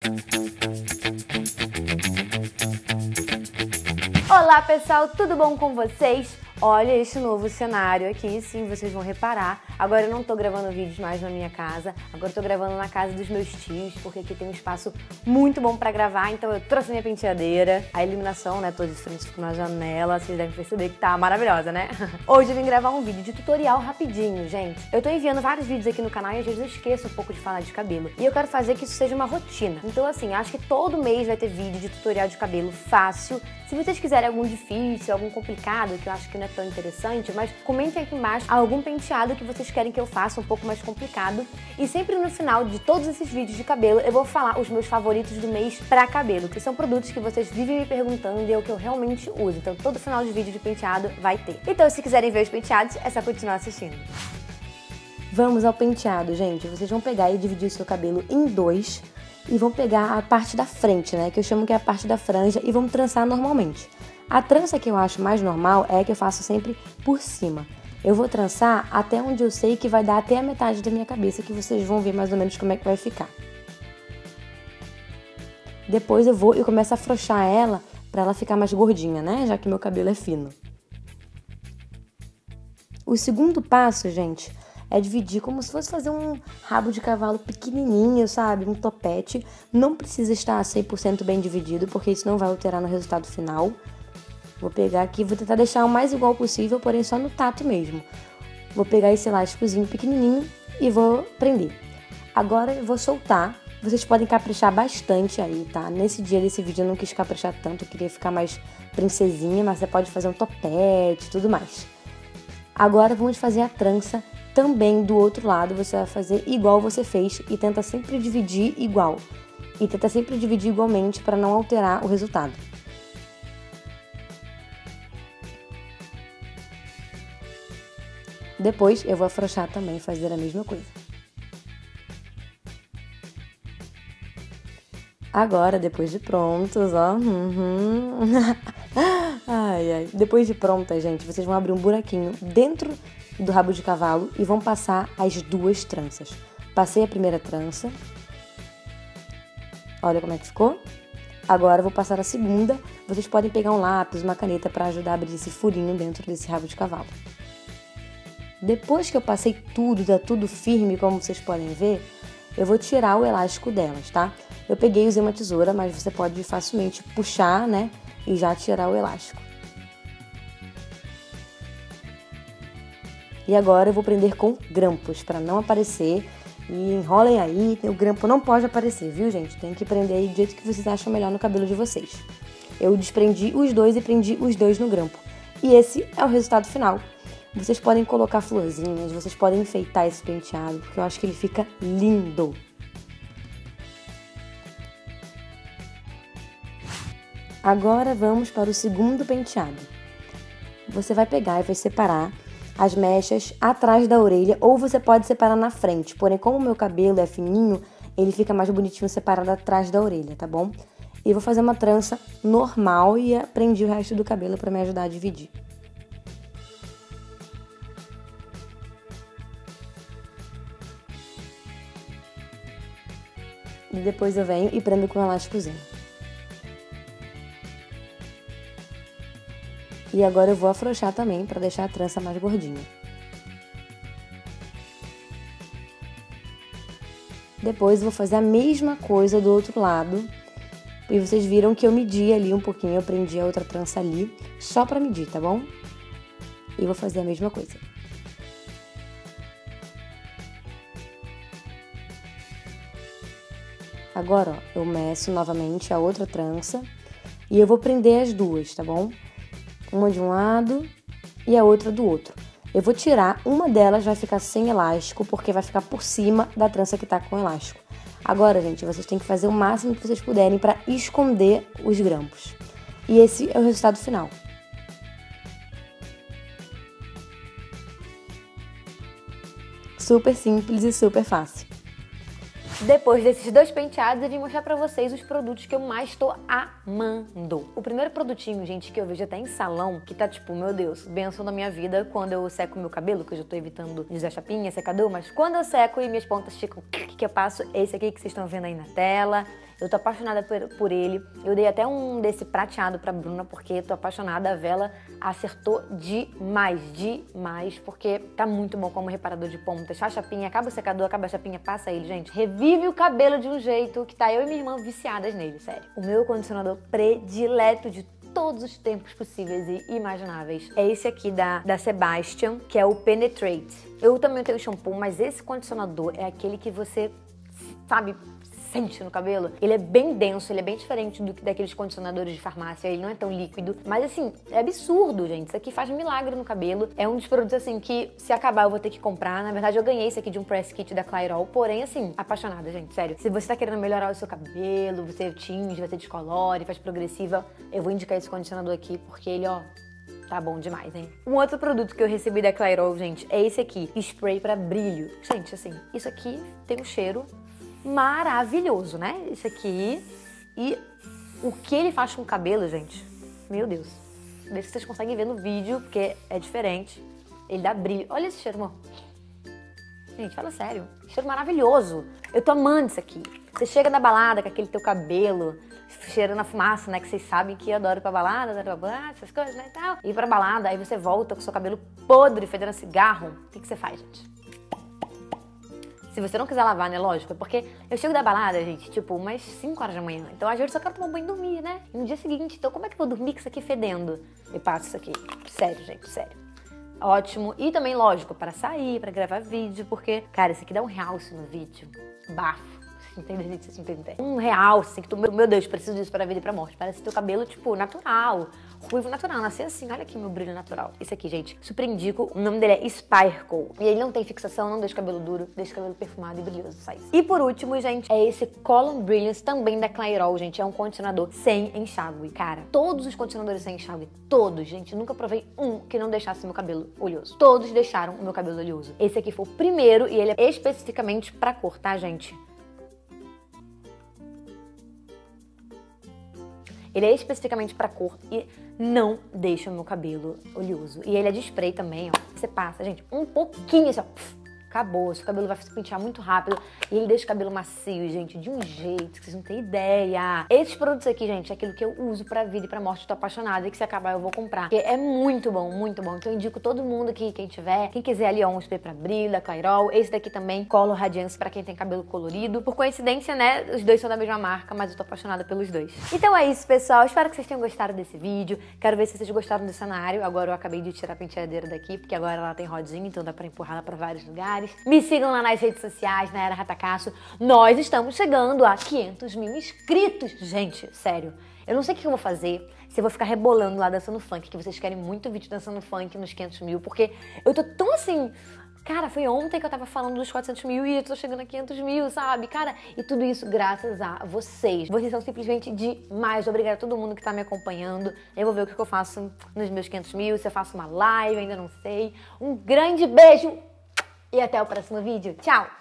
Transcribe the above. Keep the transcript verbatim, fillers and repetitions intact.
Olá pessoal, tudo bom com vocês? Olha esse novo cenário aqui, sim, vocês vão reparar. Agora eu não tô gravando vídeos mais na minha casa, agora eu tô gravando na casa dos meus tios, porque aqui tem um espaço muito bom pra gravar, então eu trouxe minha penteadeira. A iluminação, né, toda de frente fica na janela, vocês devem perceber que tá maravilhosa, né? Hoje eu vim gravar um vídeo de tutorial rapidinho, gente. Eu tô enviando vários vídeos aqui no canal e às vezes eu esqueço um pouco de falar de cabelo. E eu quero fazer que isso seja uma rotina. Então assim, acho que todo mês vai ter vídeo de tutorial de cabelo fácil. Se vocês quiserem algum difícil, algum complicado, que eu acho que não é tão interessante, mas comentem aqui embaixo algum penteado que vocês querem que eu faça um pouco mais complicado. E sempre no final de todos esses vídeos de cabelo, eu vou falar os meus favoritos do mês pra cabelo, que são produtos que vocês vivem me perguntando e é o que eu realmente uso. Então todo final de vídeo de penteado vai ter. Então se quiserem ver os penteados, é só continuar assistindo. Vamos ao penteado, gente. Vocês vão pegar e dividir o seu cabelo em dois. E vão pegar a parte da frente, né, que eu chamo que é a parte da franja, e vamos trançar normalmente. A trança que eu acho mais normal é a que eu faço sempre por cima. Eu vou trançar até onde eu sei que vai dar até a metade da minha cabeça, que vocês vão ver mais ou menos como é que vai ficar. Depois eu vou e começo a afrouxar ela para ela ficar mais gordinha, né, já que meu cabelo é fino. O segundo passo, gente, é dividir como se fosse fazer um rabo de cavalo pequenininho, sabe? Um topete. Não precisa estar cem por cento bem dividido, porque isso não vai alterar no resultado final. Vou pegar aqui, vou tentar deixar o mais igual possível, porém só no tato mesmo. Vou pegar esse elásticozinho pequenininho e vou prender. Agora eu vou soltar. Vocês podem caprichar bastante aí, tá? Nesse dia desse vídeo eu não quis caprichar tanto, eu queria ficar mais princesinha, mas você pode fazer um topete e tudo mais. Agora vamos fazer a trança. Também do outro lado você vai fazer igual você fez e tenta sempre dividir igual. E tenta sempre dividir igualmente para não alterar o resultado. Depois eu vou afrouxar também e fazer a mesma coisa. Agora, depois de prontos, ó. Uhum. Ai, ai. Depois de pronta, gente, vocês vão abrir um buraquinho dentro do rabo de cavalo e vão passar as duas tranças. Passei a primeira trança. Olha como é que ficou. Agora eu vou passar a segunda. Vocês podem pegar um lápis, uma caneta para ajudar a abrir esse furinho dentro desse rabo de cavalo. Depois que eu passei tudo, tá tudo firme, como vocês podem ver, eu vou tirar o elástico delas, tá? Eu peguei e usei uma tesoura, mas você pode facilmente puxar, né? E já tirar o elástico. E agora eu vou prender com grampos, para não aparecer. E enrolem aí, o grampo não pode aparecer, viu, gente? Tem que prender aí do jeito que vocês acham melhor no cabelo de vocês. Eu desprendi os dois e prendi os dois no grampo. E esse é o resultado final. Vocês podem colocar florzinhas, vocês podem enfeitar esse penteado, porque eu acho que ele fica lindo. Agora vamos para o segundo penteado. Você vai pegar e vai separar as mechas atrás da orelha, ou você pode separar na frente. Porém, como o meu cabelo é fininho, ele fica mais bonitinho separado atrás da orelha, tá bom? E vou fazer uma trança normal e prendi o resto do cabelo para me ajudar a dividir. E depois eu venho e prendo com um elásticozinho. E agora eu vou afrouxar também para deixar a trança mais gordinha. Depois eu vou fazer a mesma coisa do outro lado. E vocês viram que eu medi ali um pouquinho, eu prendi a outra trança ali, só para medir, tá bom? E vou fazer a mesma coisa. Agora, ó, eu meço novamente a outra trança e eu vou prender as duas, tá bom? Uma de um lado e a outra do outro. Eu vou tirar, uma delas vai ficar sem elástico, porque vai ficar por cima da trança que tá com elástico. Agora, gente, vocês têm que fazer o máximo que vocês puderem para esconder os grampos. E esse é o resultado final. Super simples e super fácil. Depois desses dois penteados, eu vim mostrar pra vocês os produtos que eu mais tô amando. O primeiro produtinho, gente, que eu vejo até em salão, que tá tipo, meu Deus, bênção na minha vida quando eu seco meu cabelo, que eu já tô evitando de usar chapinha, secador, mas quando eu seco e minhas pontas ficam, o que eu passo? Esse aqui que vocês estão vendo aí na tela. Eu tô apaixonada por, por ele. Eu dei até um desse prateado pra Bruna, porque tô apaixonada. A vela acertou demais, demais, porque tá muito bom como reparador de pontas. Faz chapinha, acaba o secador, acaba a chapinha, passa ele, gente. Revive o cabelo de um jeito que tá eu e minha irmã viciadas nele, sério. O meu condicionador predileto de todos os tempos possíveis e imagináveis é esse aqui da, da Sebastian, que é o Penetrate. Eu também tenho shampoo, mas esse condicionador é aquele que você, sabe, sente no cabelo. Ele é bem denso, ele é bem diferente do que daqueles condicionadores de farmácia, ele não é tão líquido, mas assim, é absurdo, gente. Isso aqui faz milagre no cabelo. É um dos produtos assim que, se acabar, eu vou ter que comprar. Na verdade, eu ganhei esse aqui de um press kit da Clairol, porém, assim, apaixonada, gente, sério. Se você tá querendo melhorar o seu cabelo, você tinge, você descolore, faz progressiva, eu vou indicar esse condicionador aqui, porque ele, ó, tá bom demais, hein? Um outro produto que eu recebi da Clairol, gente, é esse aqui, spray pra brilho. Gente, assim, isso aqui tem um cheiro maravilhoso, né? Isso aqui. E o que ele faz com o cabelo, gente, meu Deus. Vê se vocês conseguem ver no vídeo, porque é diferente. Ele dá brilho. Olha esse cheiro, amor. Gente, fala sério. Cheiro maravilhoso. Eu tô amando isso aqui. Você chega na balada com aquele teu cabelo cheirando a fumaça, né? Que vocês sabem que eu adoro ir pra balada, adoro pra balada, essas coisas, né? E tal. Ir pra balada, aí você volta com seu cabelo podre, fedendo a cigarro. O que, que você faz, gente? Se você não quiser lavar, né? Lógico. Porque eu chego da balada, gente, tipo, umas cinco horas da manhã. Então, às vezes, eu só quero tomar um banho e dormir, né? E no dia seguinte, então, como é que eu vou dormir com isso aqui fedendo? Eu passo isso aqui. Sério, gente, sério. Ótimo. E também, lógico, para sair, para gravar vídeo, porque, cara, isso aqui dá um realce no vídeo. Bafo. Entende, gente? Vocês entendem? Um realce, assim, que tu, meu Deus, preciso disso para a vida e pra morte. Parece teu cabelo, tipo, natural. Ruivo natural, nascer assim, olha aqui meu brilho natural. Esse aqui, gente, super indico. O nome dele é Sparkle. E ele não tem fixação, não deixa o cabelo duro, deixa o cabelo perfumado e brilhoso, sai. E por último, gente, é esse Color Brilliance, também da Clairol, gente. É um condicionador sem enxágue. Cara, todos os condicionadores sem enxágue, todos, gente, nunca provei um que não deixasse meu cabelo oleoso. Todos deixaram o meu cabelo oleoso. Esse aqui foi o primeiro e ele é especificamente pra cor, tá, gente? Ele é especificamente pra cor e não deixa o meu cabelo oleoso. E ele é de spray também, ó. Você passa, gente, um pouquinho, assim, ó. Pff, acabou. Seu cabelo vai se pentear muito rápido. E ele deixa o cabelo macio, gente, de um jeito que vocês não têm ideia. Esses produtos aqui, gente, é aquilo que eu uso pra vida e pra morte. Tô apaixonada e que se acabar eu vou comprar. Porque é muito bom, muito bom. Então eu indico todo mundo aqui, quem tiver. Quem quiser ali, ó, um spray pra brilho, da Clairol. Esse daqui também, Color Radiance, pra quem tem cabelo colorido. Por coincidência, né, os dois são da mesma marca, mas eu tô apaixonada pelos dois. Então é isso, pessoal. Espero que vocês tenham gostado desse vídeo. Quero ver se vocês gostaram do cenário. Agora eu acabei de tirar a penteadeira daqui, porque agora ela tem rodinha, então dá pra empurrar ela pra vários lugares. Me sigam lá nas redes sociais, na Era Ratacasso. Nós estamos chegando a quinhentos mil inscritos. Gente, sério. Eu não sei o que eu vou fazer, se eu vou ficar rebolando lá dançando funk, que vocês querem muito vídeo dançando funk nos quinhentos mil, porque eu tô tão assim... Cara, foi ontem que eu tava falando dos quatrocentos mil e eu tô chegando a quinhentos mil, sabe? Cara, e tudo isso graças a vocês. Vocês são simplesmente demais. Obrigada a todo mundo que tá me acompanhando. Eu vou ver o que eu faço nos meus quinhentos mil, se eu faço uma live, ainda não sei. Um grande beijo e até o próximo vídeo. Tchau!